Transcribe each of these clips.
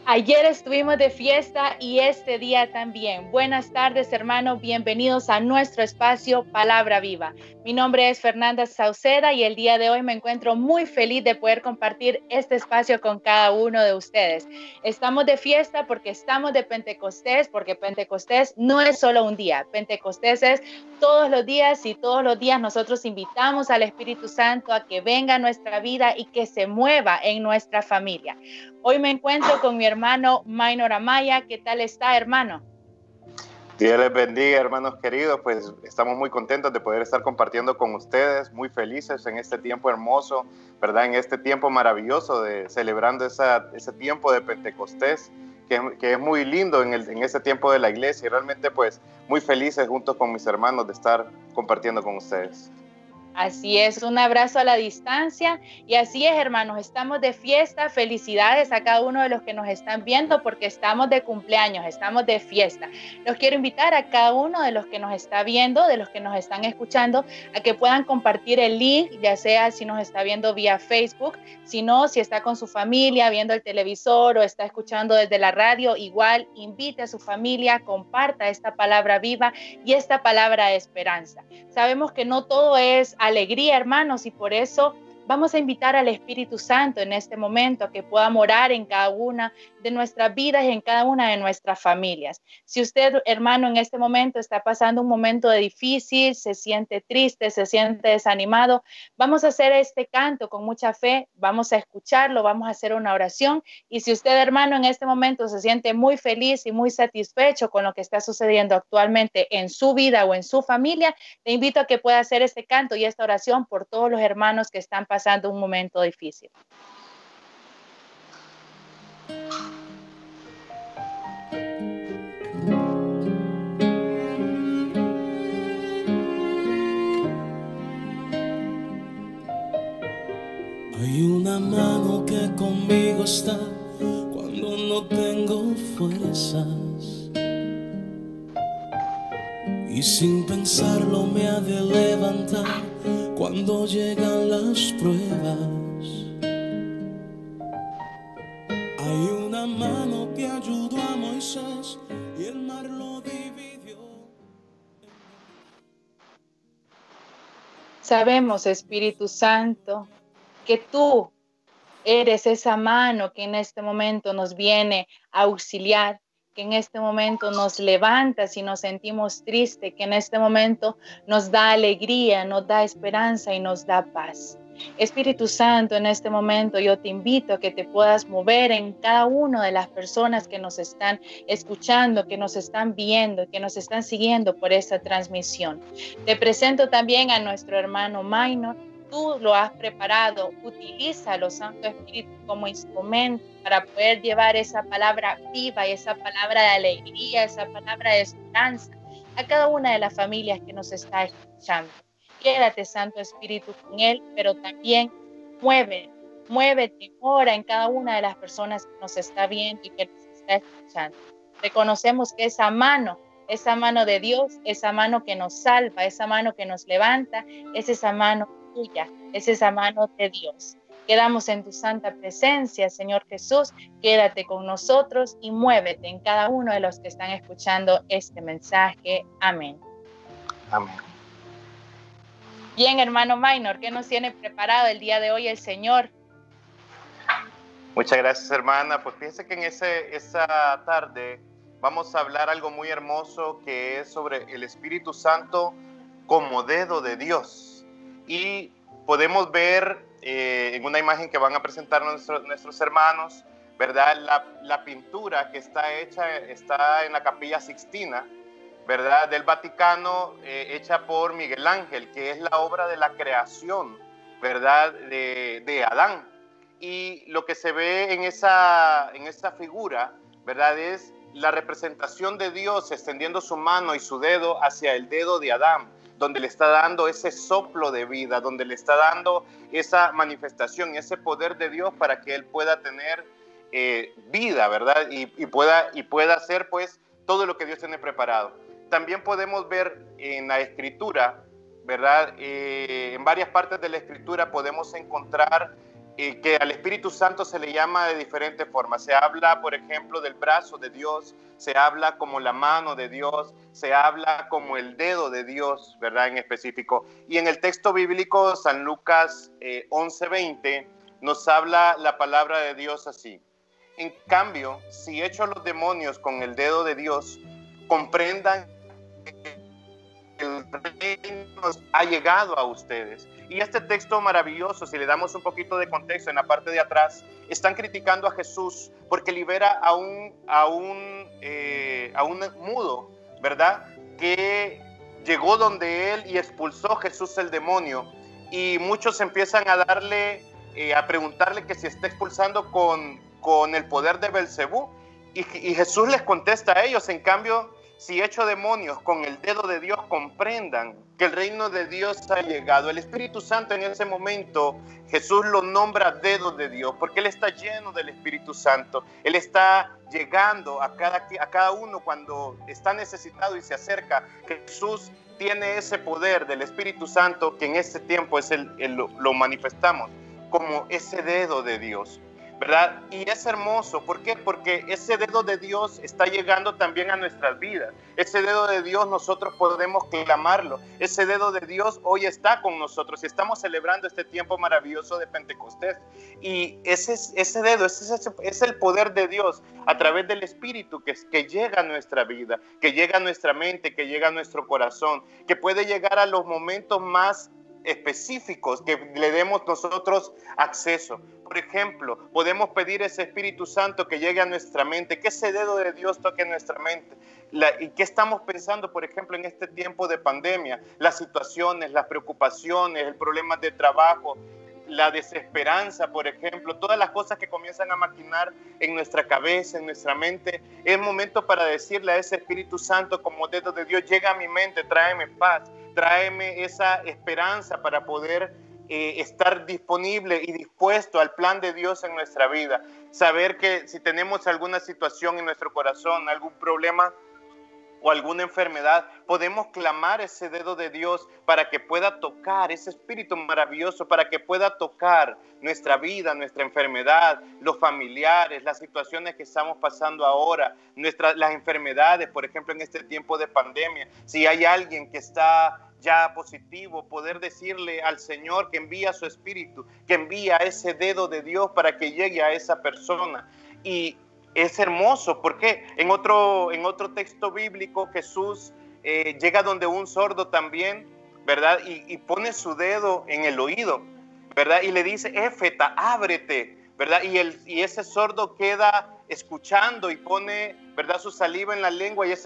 Ayer estuvimos de fiesta y este día también. Buenas tardes, hermanos. Bienvenidos a nuestro espacio Palabra Viva. Mi nombre es Fernanda Sauceda y el día de hoy me encuentro muy feliz de poder compartir este espacio con cada uno de ustedes. Estamos de fiesta porque estamos de Pentecostés, porque Pentecostés no es solo un día. Pentecostés es todos los días y todos los días nosotros invitamos al Espíritu Santo a que venga a nuestra vida y que se mueva en nuestra familia. Hoy me encuentro con mi hermano Minor Amaya. ¿Qué tal está, hermano? Dios les bendiga, hermanos queridos. Pues estamos muy contentos de poder estar compartiendo con ustedes, muy felices en este tiempo hermoso, ¿verdad? En este tiempo maravilloso de celebrando ese tiempo de Pentecostés, que es muy lindo en ese tiempo de la iglesia, y realmente pues muy felices junto con mis hermanos de estar compartiendo con ustedes. Así es, un abrazo a la distancia y así es, hermanos, estamos de fiesta. Felicidades a cada uno de los que nos están viendo porque estamos de cumpleaños, estamos de fiesta. Los quiero invitar a cada uno de los que nos está viendo, de los que nos están escuchando, a que puedan compartir el link, ya sea si nos está viendo vía Facebook, si no, si está con su familia viendo el televisor o está escuchando desde la radio, igual invite a su familia, comparta esta palabra viva y esta palabra de esperanza. Sabemos que no todo es alegría, hermanos, y por eso vamos a invitar al Espíritu Santo en este momento a que pueda morar en cada una de nuestras vidas y en cada una de nuestras familias. Si usted, hermano, en este momento está pasando un momento difícil, se siente triste, se siente desanimado, vamos a hacer este canto con mucha fe, vamos a escucharlo, vamos a hacer una oración. Y si usted, hermano, en este momento se siente muy feliz y muy satisfecho con lo que está sucediendo actualmente en su vida o en su familia, le invito a que pueda hacer este canto y esta oración por todos los hermanos que están pasando un momento difícil. Hay una mano que conmigo está cuando no tengo fuerzas, y sin pensarlo me ha de levantar cuando llegan las pruebas. Hay una mano que ayudó a Moisés y el mar lo dividió. Sabemos, Espíritu Santo, que tú eres esa mano que en este momento nos viene a auxiliar, que en este momento nos levanta si nos sentimos tristes, que en este momento nos da alegría, nos da esperanza y nos da paz. Espíritu Santo, en este momento yo te invito a que te puedas mover en cada una de las personas que nos están escuchando, que nos están viendo, que nos están siguiendo por esta transmisión. Te presento también a nuestro hermano Minor. Tú lo has preparado, utilízalo, Santo Espíritu, como instrumento para poder llevar esa palabra viva y esa palabra de alegría, esa palabra de esperanza a cada una de las familias que nos está escuchando. Quédate, Santo Espíritu, con él, pero también muévete, ora en cada una de las personas que nos está viendo y que nos está escuchando. Reconocemos que esa mano de Dios, esa mano que nos salva, esa mano que nos levanta, es esa mano tuya, es esa mano de Dios. Quedamos en tu santa presencia, Señor Jesús. Quédate con nosotros y muévete en cada uno de los que están escuchando este mensaje. Amén. Amén. Bien, hermano Minor, ¿qué nos tiene preparado el día de hoy el Señor? Muchas gracias, hermana. Pues fíjense que en esa tarde vamos a hablar algo muy hermoso, que es sobre el Espíritu Santo como dedo de Dios. Y podemos ver en una imagen que van a presentar nuestros hermanos, ¿verdad? La pintura que está en la Capilla Sixtina, ¿verdad? Del Vaticano, hecha por Miguel Ángel, que es la obra de la creación, ¿verdad? De Adán. Y lo que se ve en esa figura, ¿verdad? Es la representación de Dios extendiendo su mano y su dedo hacia el dedo de Adán, donde le está dando ese soplo de vida, donde le está dando esa manifestación, ese poder de Dios para que él pueda tener vida, ¿verdad? Y pueda hacer pues todo lo que Dios tiene preparado. También podemos ver en la Escritura, ¿verdad? En varias partes de la Escritura podemos encontrar que al Espíritu Santo se le llama de diferentes formas. Se habla, por ejemplo, del brazo de Dios, se habla como la mano de Dios, se habla como el dedo de Dios, ¿verdad? En específico. Y en el texto bíblico, San Lucas 11:20, nos habla la palabra de Dios así. En cambio, si echo a los demonios con el dedo de Dios, comprendan que el reino ha llegado a ustedes. Y este texto maravilloso, si le damos un poquito de contexto en la parte de atrás, están criticando a Jesús porque libera a un mudo, ¿verdad? Que llegó donde él y expulsó Jesús el demonio. Y muchos empiezan a a preguntarle que si está expulsando con el poder de Belcebú. Y Jesús les contesta a ellos, en cambio, si echo demonios con el dedo de Dios, comprendan que el reino de Dios ha llegado. El Espíritu Santo en ese momento, Jesús lo nombra dedo de Dios, porque Él está lleno del Espíritu Santo. Él está llegando a cada uno cuando está necesitado y se acerca. Jesús tiene ese poder del Espíritu Santo que en este tiempo lo manifestamos como ese dedo de Dios, ¿verdad? Y es hermoso. ¿Por qué? Porque ese dedo de Dios está llegando también a nuestras vidas. Ese dedo de Dios nosotros podemos clamarlo. Ese dedo de Dios hoy está con nosotros y estamos celebrando este tiempo maravilloso de Pentecostés. Y ese dedo, es el poder de Dios a través del Espíritu que llega a nuestra vida, que llega a nuestra mente, que llega a nuestro corazón, que puede llegar a los momentos más específicos que le demos nosotros acceso. Por ejemplo, podemos pedir ese Espíritu Santo que llegue a nuestra mente, que ese dedo de Dios toque nuestra mente. ¿Y qué estamos pensando, por ejemplo, en este tiempo de pandemia? Las situaciones, las preocupaciones, el problema de trabajo, la desesperanza, por ejemplo, todas las cosas que comienzan a maquinar en nuestra cabeza, en nuestra mente. Es momento para decirle a ese Espíritu Santo como dedo de Dios, llega a mi mente, tráeme paz, tráeme esa esperanza para poder estar disponible y dispuesto al plan de Dios en nuestra vida. Saber que si tenemos alguna situación en nuestro corazón, algún problema o alguna enfermedad, podemos clamar ese dedo de Dios para que pueda tocar, ese Espíritu maravilloso, para que pueda tocar nuestra vida, nuestra enfermedad, los familiares, las situaciones que estamos pasando ahora, las enfermedades, por ejemplo, en este tiempo de pandemia. Si hay alguien que está ya positivo, poder decirle al Señor que envía su Espíritu, que envía ese dedo de Dios para que llegue a esa persona. Y es hermoso porque en otro texto bíblico Jesús llega donde un sordo también, ¿verdad? Y pone su dedo en el oído, ¿verdad? Y le dice, Éfeta, ábrete, ¿verdad? Y ese sordo queda escuchando y pone, ¿verdad?, su saliva en la lengua, y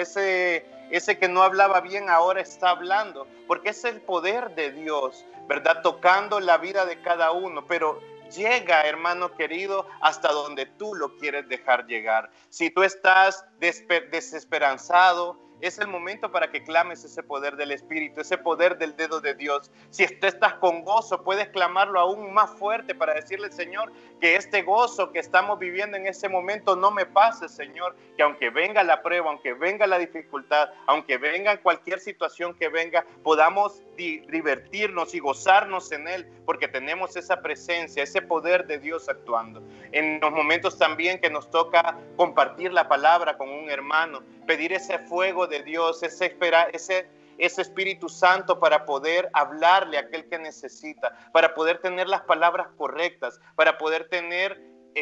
ese que no hablaba bien ahora está hablando, porque es el poder de Dios, ¿verdad?, tocando la vida de cada uno. Pero llega, hermano querido, hasta donde tú lo quieres dejar llegar. Si tú estás desesperanzado, es el momento para que clames ese poder del Espíritu, ese poder del dedo de Dios. Si tú estás con gozo, puedes clamarlo aún más fuerte para decirle, Señor, que este gozo que estamos viviendo en ese momento no me pase, Señor, que aunque venga la prueba, aunque venga la dificultad, aunque venga cualquier situación que venga, podamos divertirnos y gozarnos en Él, porque tenemos esa presencia, ese poder de Dios actuando. En los momentos también que nos toca compartir la palabra con un hermano, pedir ese fuego de Dios, ese Espíritu Santo para poder hablarle a aquel que necesita, para poder tener las palabras correctas, para poder tener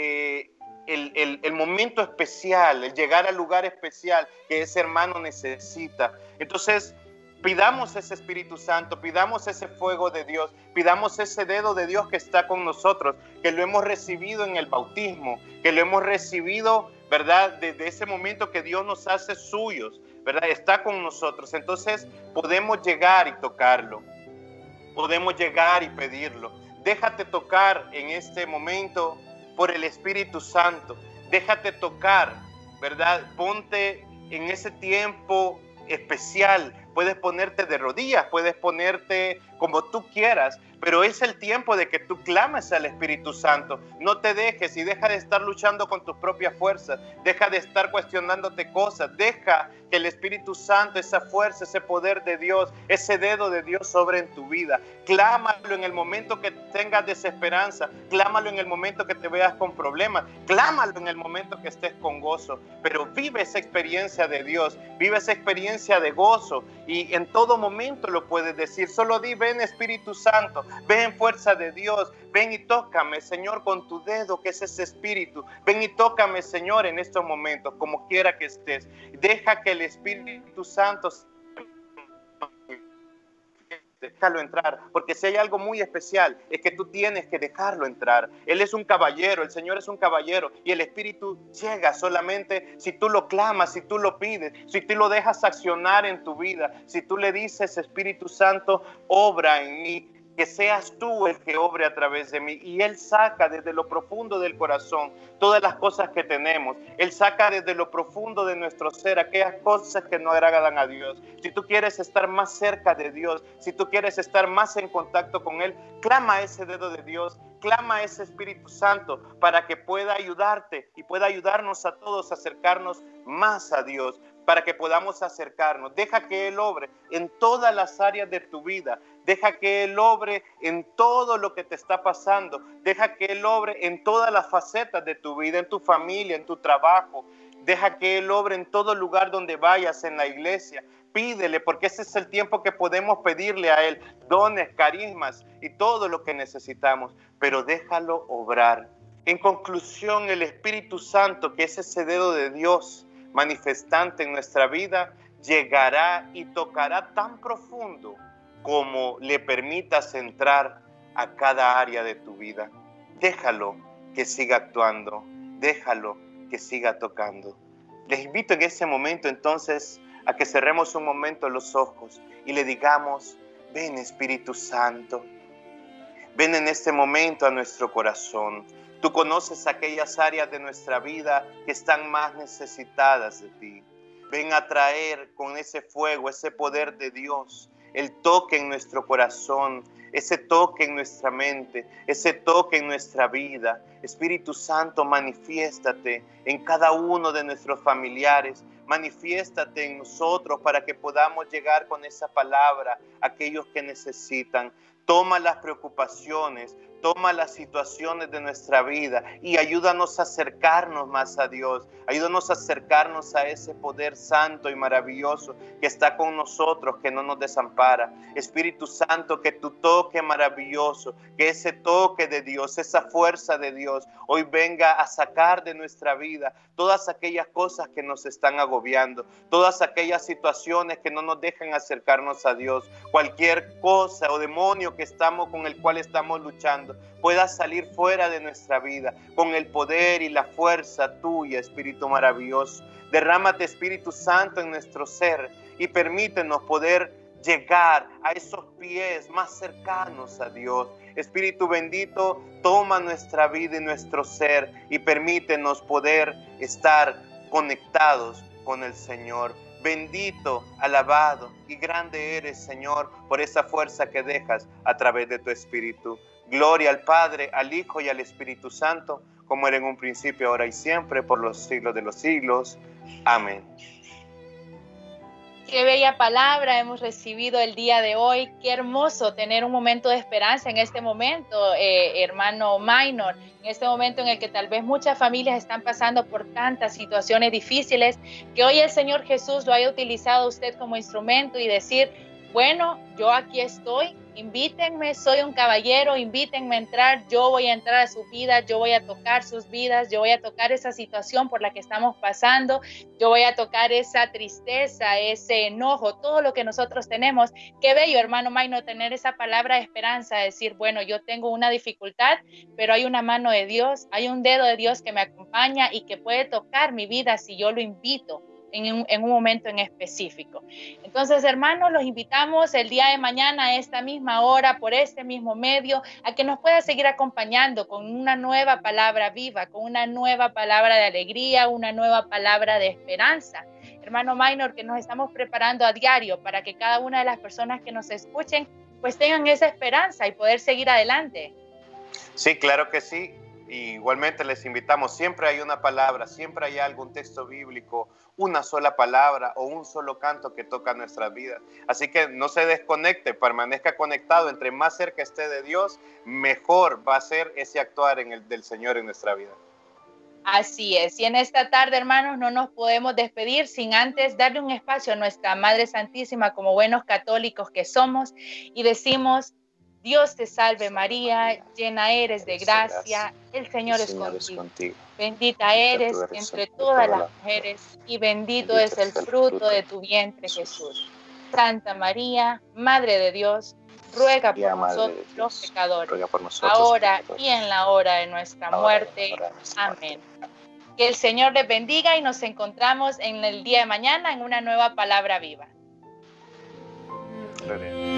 el momento especial, el llegar al lugar especial que ese hermano necesita. Entonces, pidamos ese Espíritu Santo, pidamos ese fuego de Dios, pidamos ese dedo de Dios que está con nosotros, que lo hemos recibido en el bautismo, que lo hemos recibido, ¿verdad?, desde ese momento que Dios nos hace suyos, ¿verdad?, está con nosotros. Entonces podemos llegar y tocarlo, podemos llegar y pedirlo. Déjate tocar en este momento por el Espíritu Santo, déjate tocar, ¿verdad? Ponte en ese tiempo especial. Puedes ponerte de rodillas, puedes ponerte como tú quieras, pero es el tiempo de que tú clames al Espíritu Santo. No te dejes y deja de estar luchando con tus propias fuerzas, deja de estar cuestionándote cosas, deja que el Espíritu Santo, esa fuerza, ese poder de Dios, ese dedo de Dios sobre en tu vida. Clámalo en el momento que tengas desesperanza, clámalo en el momento que te veas con problemas, clámalo en el momento que estés con gozo, pero vive esa experiencia de Dios, vive esa experiencia de gozo, y en todo momento lo puedes decir. Solo di: ven Espíritu Santo, ven fuerza de Dios, ven y tócame, Señor, con tu dedo, que es ese Espíritu. Ven y tócame, Señor, en estos momentos, como quiera que estés. Deja que el Espíritu Santo, déjalo entrar, porque si hay algo muy especial, es que tú tienes que dejarlo entrar. Él es un caballero, el Señor es un caballero, y el Espíritu llega solamente si tú lo clamas, si tú lo pides, si tú lo dejas accionar en tu vida, si tú le dices: Espíritu Santo, obra en mí, que seas tú el que obre a través de mí. Y Él saca desde lo profundo del corazón todas las cosas que tenemos. Él saca desde lo profundo de nuestro ser aquellas cosas que no agradan a Dios. Si tú quieres estar más cerca de Dios, si tú quieres estar más en contacto con Él, clama ese dedo de Dios, clama a ese Espíritu Santo para que pueda ayudarte y pueda ayudarnos a todos a acercarnos más a Dios, para que podamos acercarnos. Deja que Él obre en todas las áreas de tu vida. Deja que Él obre en todo lo que te está pasando. Deja que Él obre en todas las facetas de tu vida, en tu familia, en tu trabajo. Deja que Él obre en todo lugar donde vayas, en la iglesia. Pídele, porque ese es el tiempo que podemos pedirle a Él dones, carismas y todo lo que necesitamos. Pero déjalo obrar. En conclusión, el Espíritu Santo, que es ese dedo de Dios manifestante en nuestra vida, llegará y tocará tan profundo como le permitas entrar a cada área de tu vida. Déjalo que siga actuando, déjalo que siga tocando. Les invito en ese momento entonces a que cerremos un momento los ojos y le digamos: ven Espíritu Santo, ven en este momento a nuestro corazón. Tú conoces aquellas áreas de nuestra vida que están más necesitadas de ti. Ven a traer con ese fuego, ese poder de Dios, el toque en nuestro corazón, ese toque en nuestra mente, ese toque en nuestra vida. Espíritu Santo, manifiéstate en cada uno de nuestros familiares, manifiéstate en nosotros para que podamos llegar con esa palabra a aquellos que necesitan. Toma las preocupaciones, toma las situaciones de nuestra vida y ayúdanos a acercarnos más a Dios. Ayúdanos a acercarnos a ese poder santo y maravilloso que está con nosotros, que no nos desampara. Espíritu Santo, que tu toque maravilloso, que ese toque de Dios, esa fuerza de Dios, hoy venga a sacar de nuestra vida todas aquellas cosas que nos están agobiando, todas aquellas situaciones que no nos dejan acercarnos a Dios. Cualquier cosa o demonio con el cual estamos luchando pueda salir fuera de nuestra vida con el poder y la fuerza tuya, Espíritu maravilloso. Derrámate, Espíritu Santo, en nuestro ser y permítenos poder llegar a esos pies más cercanos a Dios. Espíritu bendito, toma nuestra vida y nuestro ser y permítenos poder estar conectados con el Señor. Bendito, alabado y grande eres, Señor, por esa fuerza que dejas a través de tu Espíritu. Gloria al Padre, al Hijo y al Espíritu Santo, como era en un principio, ahora y siempre, por los siglos de los siglos. Amén. Qué bella palabra hemos recibido el día de hoy. Qué hermoso tener un momento de esperanza en este momento, hermano Minor, en este momento en el que tal vez muchas familias están pasando por tantas situaciones difíciles, que hoy el Señor Jesús lo haya utilizado a usted como instrumento y decir: bueno, yo aquí estoy, invítenme, soy un caballero, invítenme a entrar, yo voy a entrar a su vida, yo voy a tocar sus vidas, yo voy a tocar esa situación por la que estamos pasando, yo voy a tocar esa tristeza, ese enojo, todo lo que nosotros tenemos. Qué bello, hermano Maino, tener esa palabra de esperanza, decir: bueno, yo tengo una dificultad, pero hay una mano de Dios, hay un dedo de Dios que me acompaña y que puede tocar mi vida si yo lo invito en un momento en específico. Entonces, hermanos, los invitamos el día de mañana a esta misma hora, por este mismo medio, a que nos pueda seguir acompañando con una nueva palabra viva, con una nueva palabra de alegría, una nueva palabra de esperanza. Hermano Minor, que nos estamos preparando a diario para que cada una de las personas que nos escuchen pues tengan esa esperanza y poder seguir adelante. Sí, claro que sí. Y igualmente les invitamos, siempre hay una palabra, siempre hay algún texto bíblico, una sola palabra o un solo canto que toca nuestra vida. Así que no se desconecte, permanezca conectado. Entre más cerca esté de Dios, mejor va a ser ese actuar del Señor en nuestra vida. Así es. Y en esta tarde, hermanos, no nos podemos despedir sin antes darle un espacio a nuestra Madre Santísima como buenos católicos que somos y decimos: Dios te salve María, llena eres de gracia, el Señor es contigo. Bendita eres entre todas las mujeres y bendito es el fruto de tu vientre, Jesús. Santa María, Madre de Dios, ruega por nosotros los pecadores, ahora y en la hora de nuestra muerte. Amén. Que el Señor les bendiga y nos encontramos en el día de mañana en una nueva palabra viva. Gloria.